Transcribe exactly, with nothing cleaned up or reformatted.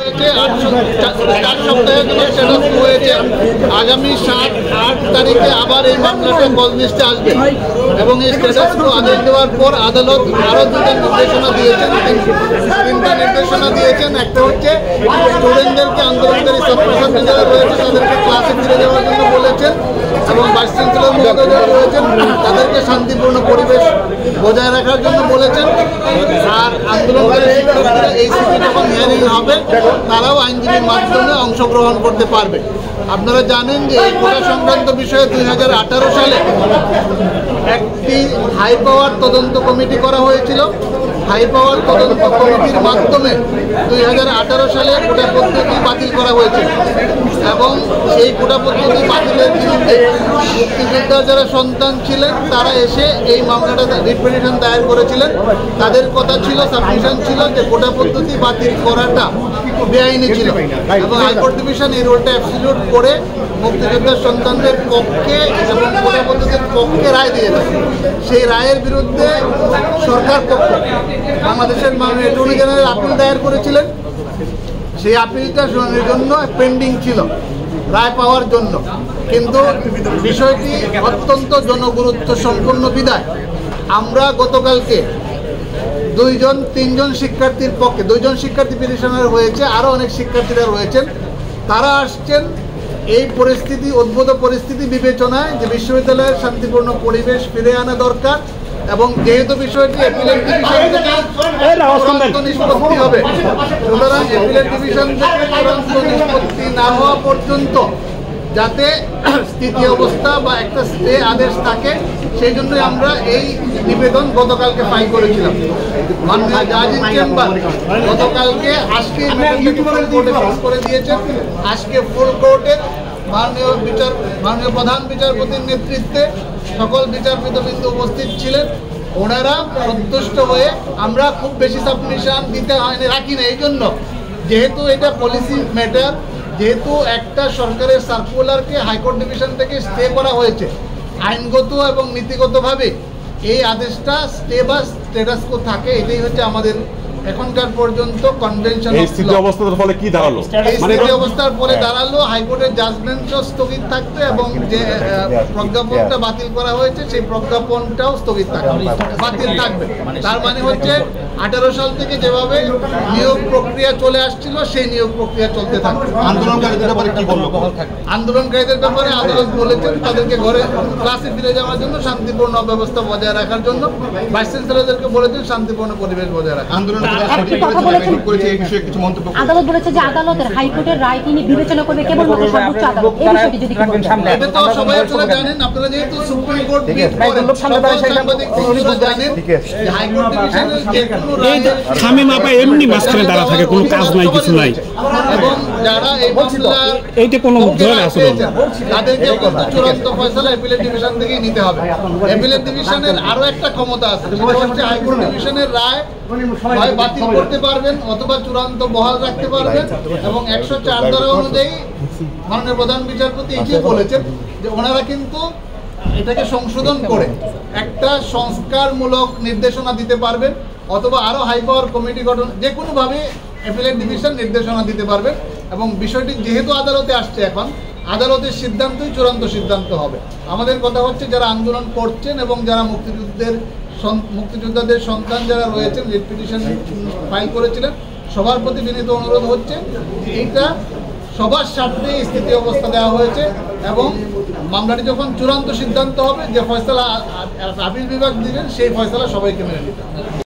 চার সপ্তাহের জন্য সেটা শুরু হয়েছে। আগামী সাত আট তারিখে আবার এই মামলাটা কল লিস্টে আসবে এবং এই স্ট্যাটাস কো আদেশ দেওয়ার পর আদালত আরও দুটো নির্দেশনা দিয়েছেন, তিনটা নির্দেশনা দিয়েছেন। একটা হচ্ছে স্টুডেন্টদেরকে, আন্দোলনকারী ছাত্রছাত্রী যারা রয়েছে তাদেরকে ক্লাসে ফিরে যাওয়ার জন্য বলেছেন এবং বাইশ শৃঙ্খলার মধ্যে যারা রয়েছেন তাদেরকে শান্তিপূর্ণ পরিবেশ বজায় রাখার জন্য বলেছেন। আর আন্দোলনকারী শিক্ষার্থীরা এই সিটি যখন হিয়ারিং হবে তারাও আইনজীবীর মাধ্যমে অংশগ্রহণ করতে পারবে। আপনারা জানেন যে এই কোটা সংক্রান্ত বিষয়ে দুই হাজার আঠারো সালে একটি হাই পাওয়ার তদন্ত কমিটি করা হয়েছিল। হাই পাওয়ার তদন্ত কমিটির মাধ্যমে দুই হাজার আঠারো সালে কোটা পদ্ধতি বাতিল করা হয়েছিল এবং সেই কোটা পদ্ধতি বাতিলের বিরুদ্ধে মুক্তিযোদ্ধার যারা সন্তান ছিলেন তারা এসে এই মামলাটা রিট পিটিশন দায়ের করেছিলেন। তাদের কথা ছিল, সাবমিশন ছিল যে কোটা পদ্ধতি বাতিল করাটা বেআইনি ছিল এবং হাইকোর্ট ডিভিশন এই রোলটা অ্যাবসলিউট করে মুক্তিযোদ্ধার সন্তানদের পক্ষে এবং কোটা পদ্ধতির পক্ষে রায় দিয়েছে। সেই রায়ের বিরুদ্ধে সরকার পক্ষ বাংলাদেশের মাননীয় অ্যাটর্নি জেনারেল আপিল দায়ের করেছিলেন। সেই আপিলটা শুনানির জন্য পেন্ডিং ছিল রায় পাওয়ার জন্য, কিন্তু বিষয়টি অত্যন্ত জনগুরুত্ব সম্পন্ন বিধায় আমরা গতকালকে দুইজন তিনজন শিক্ষার্থীর পক্ষে, দুইজন শিক্ষার্থী পিটিশনার হয়েছে, আরও অনেক শিক্ষার্থীরা রয়েছেন, তারা আসছেন এই পরিস্থিতি, উদ্ভূত পরিস্থিতি বিবেচনায় যে বিশ্ববিদ্যালয়ের শান্তিপূর্ণ পরিবেশ ফিরে আনা দরকার এবং যেহেতু বিষয়টি অ্যাপিলেট ডিভিশন থেকে নিষ্পত্তি হবে, সুতরাং অ্যাপিলেট ডিভিশন থেকে চূড়ান্ত নিষ্পত্তি না হওয়া পর্যন্ত যাতে স্থিতি অবস্থা বা একটা স্টে আদেশ থাকে, সেই জন্যই আমরা এই নিবেদন গতকালকে ফাইল করেছিলাম। মাননীয় জাজ ইন চেম্বার গতকালকে আজকে কোর্টে পাস করে দিয়েছেন। আজকে ফুল কোর্টের মাননীয় বিচার মাননীয় প্রধান বিচারপতির নেতৃত্বে সকল বিচারপতিবৃন্দ উপস্থিত ছিলেন। ওনারা সন্তুষ্ট হয়ে, আমরা খুব বেশি সাবমিশন দিতে হয়নি রাখি না, এই জন্য যেহেতু এটা পলিসি ম্যাটার, যেহেতু একটা সরকারের সার্কুলারকে হাইকোর্ট ডিভিশন থেকে স্টে করা হয়েছে, আইনগত এবং নীতিগতভাবে এই আদেশটা স্টে বা স্ট্যাটাস কো থাকে, এটাই হচ্ছে আমাদের এখনকার পর্যন্ত কনভেনশন। এই স্থিতি অবস্থার ফলে কি দাঁড়ালো? এই স্থিতি অবস্থার ফলে দাঁড়ালো হাইকোর্টের জাজমেন্টও স্থগিত থাকবে এবং যে প্রজ্ঞাপনটা বাতিল করা হয়েছে সেই প্রজ্ঞাপনটাও স্থগিত থাকবে, বাতিল থাকবে। তার মানে হচ্ছে আঠারো সাল থেকে যেভাবে নিয়োগ প্রক্রিয়া চলে আসছিল সেই নিয়োগ প্রক্রিয়া চলতে থাকবে। আন্দোলনকারীদের ব্যাপারে কি বলবো? আন্দোলনকারীদের ব্যাপারে আদালত বলেছেন তাদেরকে ঘরে ক্লাসে ফিরে যাওয়ার জন্য, শান্তিপূর্ণ ব্যবস্থা বজায় রাখার জন্য। ভাইস চ্যান্সেলরদেরকে বলেছেন শান্তিপূর্ণ পরিবেশ বজায় রাখা। আন্দোলন আদালত বলেছে যে আদালতের হাইকোর্টের রায় তিনি বিবেচনা করবে কেবলমাত্র সর্বোচ্চ আদালত। এই বিষয়টি যদি এটা তো সবাই আসলে জানেন, আপনারা যেহেতু সুপ্রিম কোর্ট জানেন হাইকোর্ট ডিভিশনের যে কোনো রায় স্বামী মাপা এমনি মাঝখানে দাঁড়া থাকে, কোনো কাজ নাই, কিছু নাই, এবং যারা এই মামলা এইটা কোনো ধরে আসলে তাদেরকে কিন্তু চূড়ান্ত ফয়সালা অ্যাপিলেট ডিভিশন থেকেই নিতে হবে। অ্যাপিলেট ডিভিশনের আরো একটা ক্ষমতা আছে, সেটা হচ্ছে হাইকোর্ট ডিভিশনের রায় হয় বাতিল করতে পারবেন অথবা চূড়ান্ত বহাল রাখতে পারবেন এবং একশো চার ধারা অনুযায়ী মাননীয় প্রধান বিচারপতি এটাই বলেছেন যে ওনারা কিন্তু এটাকে সংশোধন করে একটা সংস্কারমূলক নির্দেশনা দিতে পারবেন অথবা আরো হাই পাওয়ার কমিটি গঠন, যে কোনোভাবে অ্যাপিলেট ডিভিশন নির্দেশনা দিতে পারবেন এবং বিষয়টি যেহেতু আদালতে আসছে, এখন আদালতের সিদ্ধান্তই চূড়ান্ত সিদ্ধান্ত হবে। আমাদের কথা হচ্ছে যারা আন্দোলন করছেন এবং যারা মুক্তিযুদ্ধের মুক্তিযোদ্ধাদের সন্তান যারা রয়েছেন, রিট পিটিশন ফাইল করেছিলেন, সবার প্রতি বিনীত অনুরোধ হচ্ছে এইটা সবার স্বার্থে স্থিতি অবস্থা দেওয়া হয়েছে এবং মামলাটি যখন চূড়ান্ত সিদ্ধান্ত হবে, যে ফয়সালা আপিল বিভাগ দিবেন সেই ফয়সালা সবাইকে মেনে নিতে হবে।